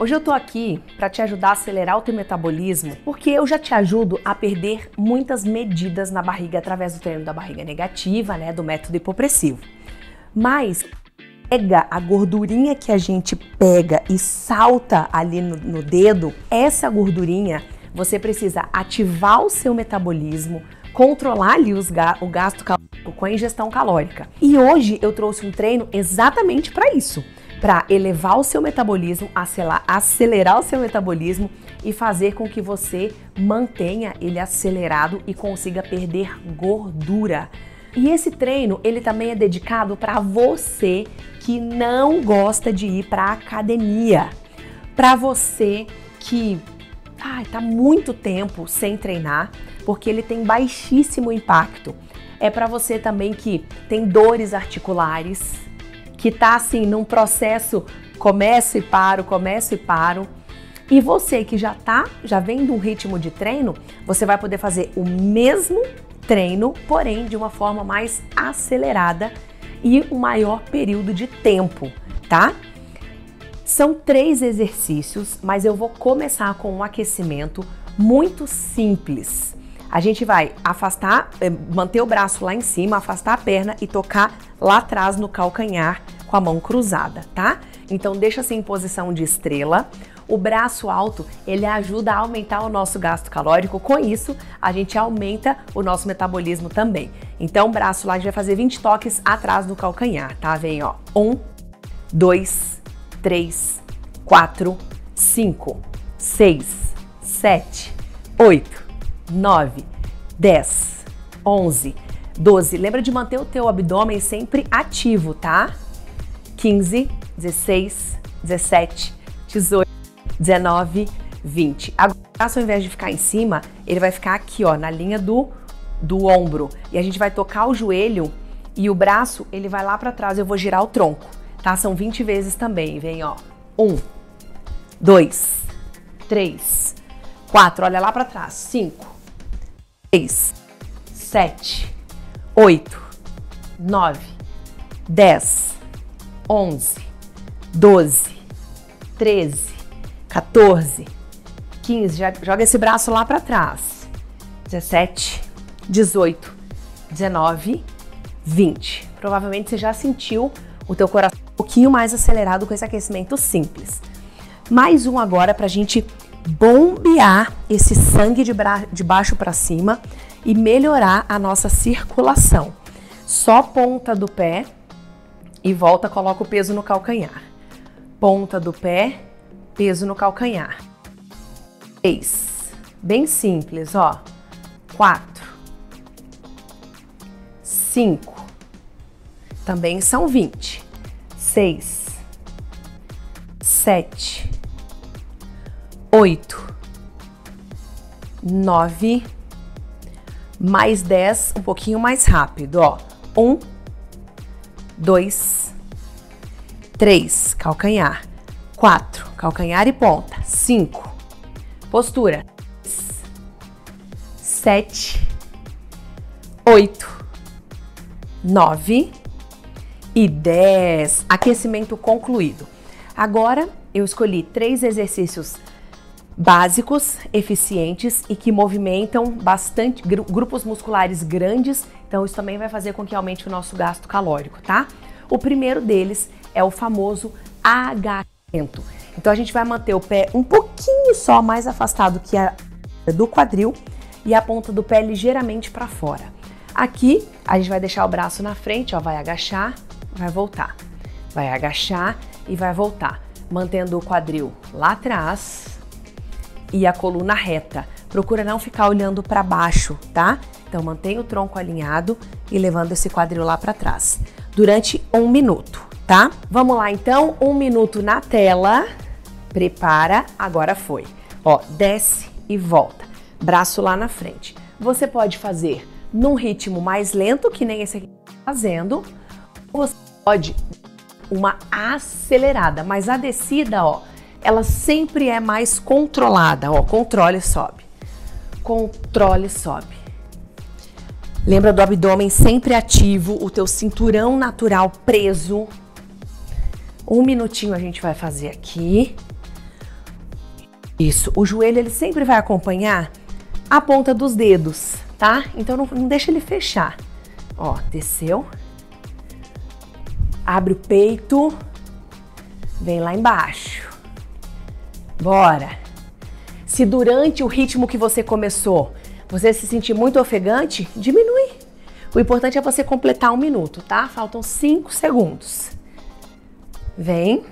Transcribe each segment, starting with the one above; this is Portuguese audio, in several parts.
Hoje eu tô aqui para te ajudar a acelerar o teu metabolismo, porque eu já te ajudo a perder muitas medidas na barriga através do treino da barriga negativa, né, do método hipopressivo. Mas pega a gordurinha que a gente pega e salta ali no dedo, essa gordurinha você precisa ativar o seu metabolismo, controlar ali o gasto calórico com a ingestão calórica. E hoje eu trouxe um treino exatamente para isso, para elevar o seu metabolismo, acelerar o seu metabolismo e fazer com que você mantenha ele acelerado e consiga perder gordura. E esse treino, ele também é dedicado para você que não gosta de ir para a academia, para você que tá muito tempo sem treinar, porque ele tem baixíssimo impacto. É para você também que tem dores articulares, que tá assim num processo começo e paro. E você que já vem de um ritmo de treino, você vai poder fazer o mesmo treino, porém de uma forma mais acelerada e um maior período de tempo, tá? São 3 exercícios, mas eu vou começar com um aquecimento muito simples. A gente vai manter o braço lá em cima, afastar a perna e tocar lá atrás no calcanhar com a mão cruzada, tá? Então deixa assim em posição de estrela. O braço alto, ele ajuda a aumentar o nosso gasto calórico. Com isso, a gente aumenta o nosso metabolismo também. Então, o braço lá, a gente vai fazer 20 toques atrás do calcanhar, tá? Vem, ó. 1, 2, 3, 4, 5, 6, 7, 8, 9, 10, 11, 12. Lembra de manter o teu abdômen sempre ativo, tá? 15, 16, 17, 18, 19, 20. Agora, o braço, ao invés de ficar em cima, ele vai ficar aqui, ó, na linha do ombro. E a gente vai tocar o joelho e o braço, ele vai lá pra trás. Eu vou girar o tronco, tá? São 20 vezes também. Vem, ó. 1, 2, 3, 4. Olha lá pra trás. 5, 6, 7, 8, 9, 10, 11, 12, 13, 14, 15, joga esse braço lá para trás, 17, 18, 19, 20. Provavelmente você já sentiu o teu coração um pouquinho mais acelerado com esse aquecimento simples. Mais um agora pra gente bombear esse sangue de baixo para cima e melhorar a nossa circulação. Só ponta do pé e volta, coloca o peso no calcanhar. Ponta do pé, peso no calcanhar. 3, bem simples, ó. 4, 5, também são 20. 6, 7, 8, 9, mais 10, um pouquinho mais rápido, ó. 1, 2, 3, calcanhar. 4, calcanhar e ponta. 5, postura. 7, 8, 9 e 10. Aquecimento concluído. Agora eu escolhi 3 exercícios básicos, eficientes e que movimentam bastante grupos musculares grandes. Então isso também vai fazer com que aumente o nosso gasto calórico, tá? O primeiro deles é o famoso agachamento. Então a gente vai manter o pé um pouquinho só mais afastado que a do quadril e a ponta do pé ligeiramente para fora. Aqui a gente vai deixar o braço na frente, ó, vai agachar, vai voltar. Vai agachar e vai voltar, mantendo o quadril lá atrás e a coluna reta. Procura não ficar olhando para baixo, tá? Então mantenha o tronco alinhado e levando esse quadril lá para trás durante 1 minuto, tá? Vamos lá então, 1 minuto na tela. Prepara, agora foi. Ó, desce e volta. Braço lá na frente. Você pode fazer num ritmo mais lento, que nem esse aqui tá fazendo, ou você pode uma acelerada, mas a descida, ó, ela sempre é mais controlada, ó, controle, sobe. Controle, sobe. Lembra do abdômen sempre ativo, o teu cinturão natural preso. 1 minutinho a gente vai fazer aqui. Isso, o joelho ele sempre vai acompanhar a ponta dos dedos, tá? Então não deixa ele fechar. Ó, desceu. Abre o peito. Vem lá embaixo. Bora. Se durante o ritmo que você começou, você se sentir muito ofegante, diminui. O importante é você completar 1 minuto, tá? Faltam 5 segundos. Vem.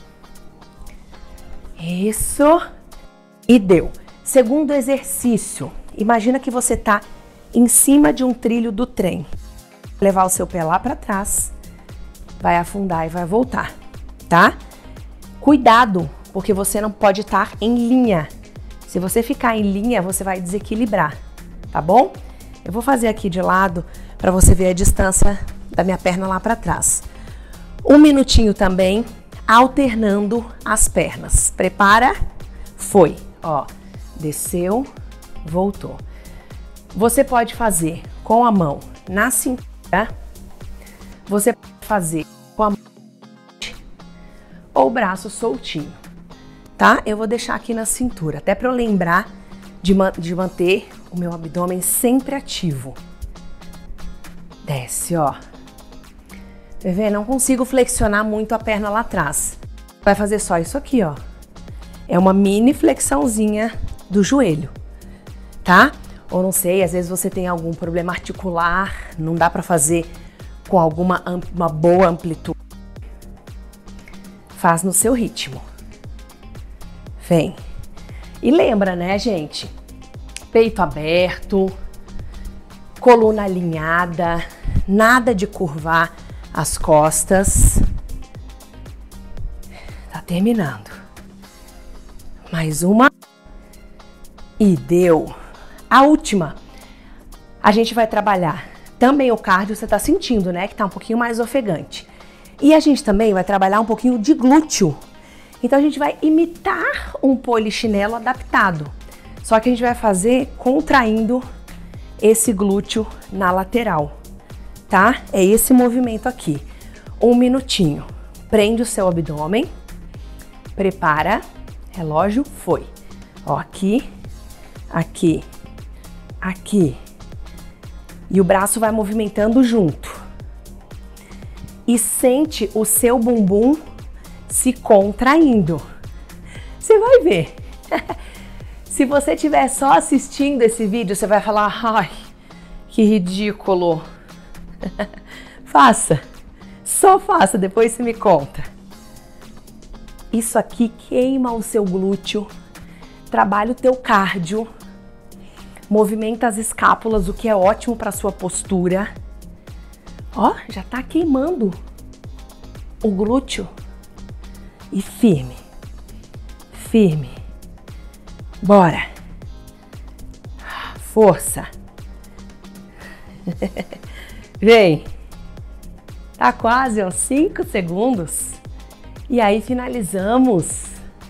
Isso. E deu. Segundo exercício. Imagina que você tá em cima de um trilho do trem. Levar o seu pé lá para trás. Vai afundar e vai voltar, tá? Cuidado, porque você não pode estar em linha. Se você ficar em linha, você vai desequilibrar, tá bom? Eu vou fazer aqui de lado para você ver a distância da minha perna lá para trás. 1 minutinho também, alternando as pernas. Prepara? Foi. Ó, desceu, voltou. Você pode fazer com a mão na cintura. Você pode fazer com a mão ou o braço soltinho, tá? Eu vou deixar aqui na cintura, até para eu lembrar de manter o meu abdômen sempre ativo. Desce, ó. Vai ver? Não consigo flexionar muito a perna lá atrás. Vai fazer só isso aqui, ó. É uma mini flexãozinha do joelho, tá? Ou não sei, às vezes você tem algum problema articular, não dá pra fazer com uma boa amplitude. Faz no seu ritmo. Vem. E lembra, né, gente? Peito aberto, coluna alinhada, nada de curvar as costas. Tá terminando. Mais uma. E deu. A última. A gente vai trabalhar também o cardio, você tá sentindo, né? Que tá um pouquinho mais ofegante. E a gente também vai trabalhar um pouquinho de glúteo. Então a gente vai imitar um polichinelo adaptado. Só que a gente vai fazer contraindo esse glúteo na lateral, tá? É esse movimento aqui. 1 minutinho. Prende o seu abdômen. Prepara. Relógio, foi. Ó, aqui, aqui, aqui. E o braço vai movimentando junto. E sente o seu bumbum se contraindo. Você vai ver. Se você estiver só assistindo esse vídeo, você vai falar, ai, que ridículo. Faça. Só faça, depois você me conta. Isso aqui queima o seu glúteo, trabalha o teu cardio, movimenta as escápulas, o que é ótimo para sua postura. Ó, já tá queimando o glúteo. E firme, firme. Bora. Força. Vem. Tá quase, ó, 5 segundos. E aí finalizamos.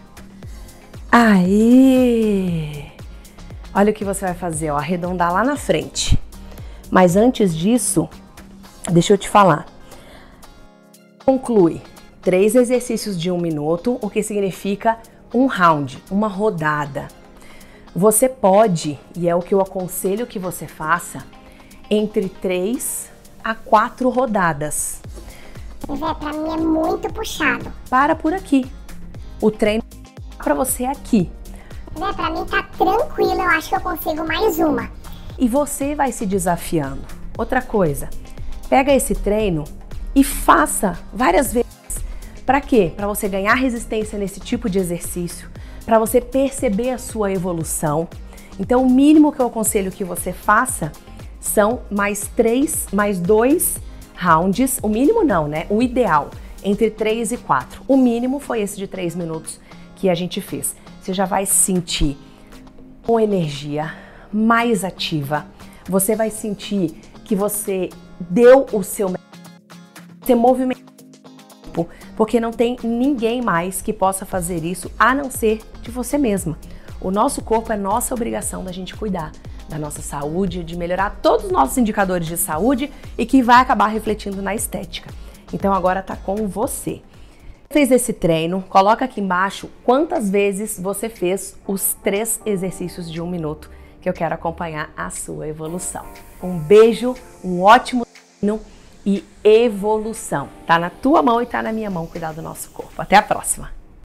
Aí. Olha o que você vai fazer, ó, arredondar lá na frente. Mas antes disso, deixa eu te falar. Conclui 3 exercícios de 1 minuto, o que significa um round, uma rodada. Você pode, e é o que eu aconselho que você faça, entre 3 a 4 rodadas. Pra mim é muito puxado. Para por aqui. O treino é para você aqui. Pra mim tá tranquilo, eu acho que eu consigo mais uma. E você vai se desafiando. Outra coisa, pega esse treino e faça várias vezes. Para quê? Para você ganhar resistência nesse tipo de exercício, para você perceber a sua evolução. Então, o mínimo que eu aconselho que você faça são mais 2 rounds. O mínimo não, né? O ideal, entre 3 e 4. O mínimo foi esse de 3 minutos que a gente fez. Você já vai se sentir com energia, mais ativa. Você vai sentir que você deu o seu... Você movimentou, porque não tem ninguém mais que possa fazer isso a não ser de você mesma. O nosso corpo é nossa obrigação da gente cuidar da nossa saúde, de melhorar todos os nossos indicadores de saúde e que vai acabar refletindo na estética. Então agora tá com você. Fez esse treino, coloca aqui embaixo quantas vezes você fez os 3 exercícios de 1 minuto, que eu quero acompanhar a sua evolução. Um beijo, um ótimo treino e evolução. Tá na tua mão e tá na minha mão cuidar do nosso corpo. Até a próxima!